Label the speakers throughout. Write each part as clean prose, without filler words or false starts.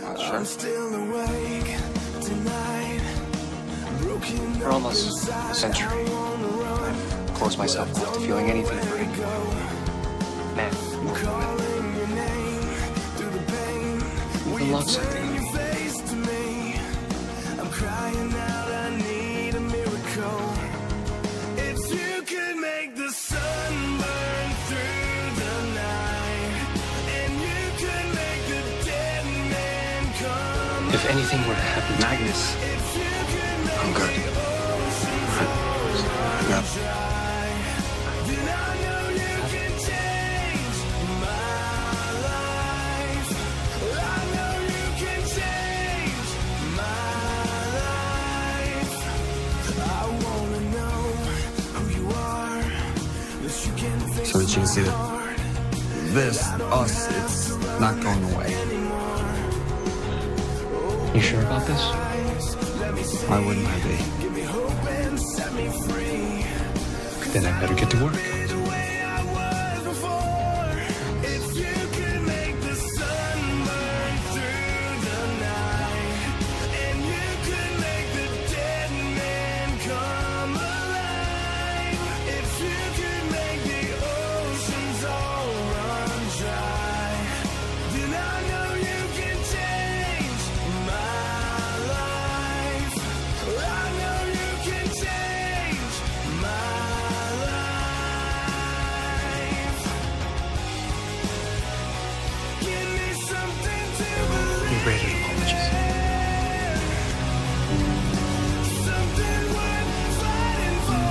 Speaker 1: Sure. For almost a century, I've closed myself off to feeling anything for anyone. Man, even love something.
Speaker 2: I'm crying out, I need a miracle. If you could make the sun burn through the night, and you could make the dead man come.
Speaker 1: If anything were to happen to
Speaker 3: Magnus, I'm good. Yeah.
Speaker 2: Then I know you can change my life. I know you can change my life. I wanna know who you are, that you can face
Speaker 3: So that you can see that this, us, it's not going away.
Speaker 1: You sure about this?
Speaker 3: Why wouldn't I be?
Speaker 2: give me hope and set me free.
Speaker 1: Then I better get to work.
Speaker 2: The way I was before. If you could make the sun burn through the night, and you could make the dead man come alive. If you could make the oceans all run dry, then I know you can change my life. I know you can change my life. Give me something to believe,
Speaker 1: You rated apologies.
Speaker 2: something worth fighting for,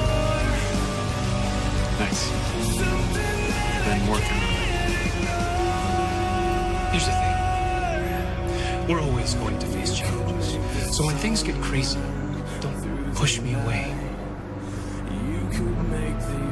Speaker 3: Thanks.
Speaker 2: something that
Speaker 3: Been working on it.
Speaker 1: Here's the thing. We're always going to face challenges. So when things get crazy, don't push me away.
Speaker 2: you could make the